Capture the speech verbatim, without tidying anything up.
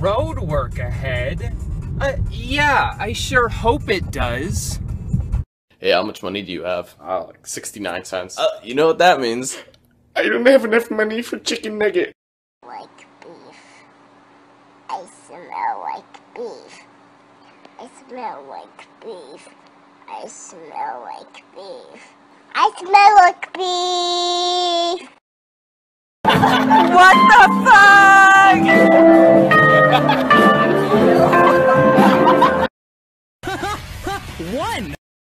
road work ahead. Uh, yeah, I sure hope it does. Hey, how much money do you have? Oh, like sixty-nine cents. Uh, you know what that means? I don't have enough money for chicken nugget. Like beef. I smell like beef. I smell like beef. I smell like beef. I smell like beef. What the fuck? One!